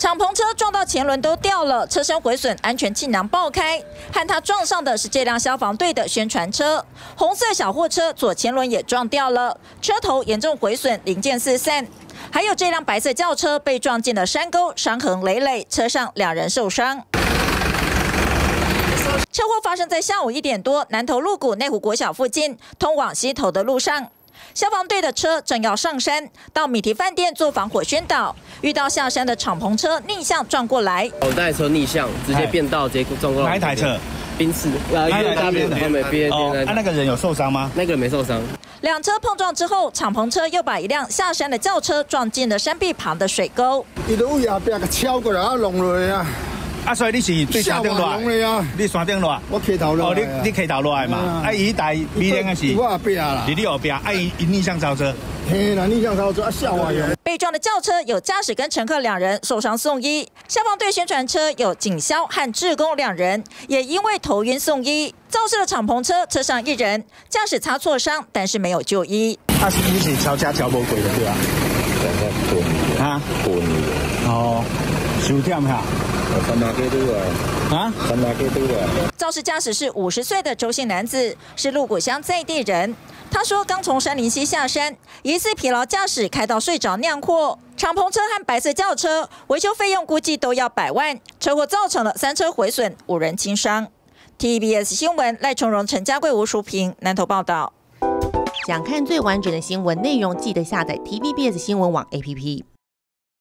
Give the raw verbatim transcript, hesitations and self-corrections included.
敞篷车撞到前轮都掉了，车身毁损，安全气囊爆开。和它撞上的是这辆消防队的宣传车，红色小货车左前轮也撞掉了，车头严重毁损，零件四散。还有这辆白色轿车被撞进了山沟，伤痕累累，车上两人受伤。 车祸发生在下午一点多，南投鹿谷内湖国小附近，通往溪头的路上。消防队的车正要上山，到米提饭店做防火宣导，遇到下山的敞篷车逆向撞过来。我那台车逆向，直接变道，直接撞过来。 哪一台车？ 宾士。啊，一个大边的，没边哦，那那个人有受伤吗？ 那个人没受伤。 两车碰撞之后，敞篷车又把一辆下山的轿车撞进了山壁旁的水沟。 伊就为后壁个超过来啊，弄落去啊！ 啊，所以你是对山顶落来？你山顶落？ 我骑头落。哦， 你你骑头落来嘛？啊，伊台米零的是？ 我后壁啦。 你后壁，啊，伊伊逆向超车。 嘿啦，逆向超车啊，吓我呀！ 被撞的轿车有驾驶跟乘客两人受伤送医，消防队宣传车有警消和志工两人也因为头晕送医。肇事的敞篷车车上一人，驾驶擦挫伤，但是没有就医。 啊，是你是超车超无过的对吧？啊，过哦，收点下。 三马给多啊！啊，三马给多啊！ 肇事驾驶是五十岁的周姓男子，是鹿谷乡在地人。他说，刚从山林溪下山，疑似疲劳驾驶开到睡着酿祸。敞篷车和白色轿车维修费用估计都要百万，车祸造成了三车毁损，五人轻伤。T V B S 新闻赖崇荣、陈家贵、吴淑平南投报道。 想看最完整的新闻内容，记得下载 T V B S 新闻网 A P P。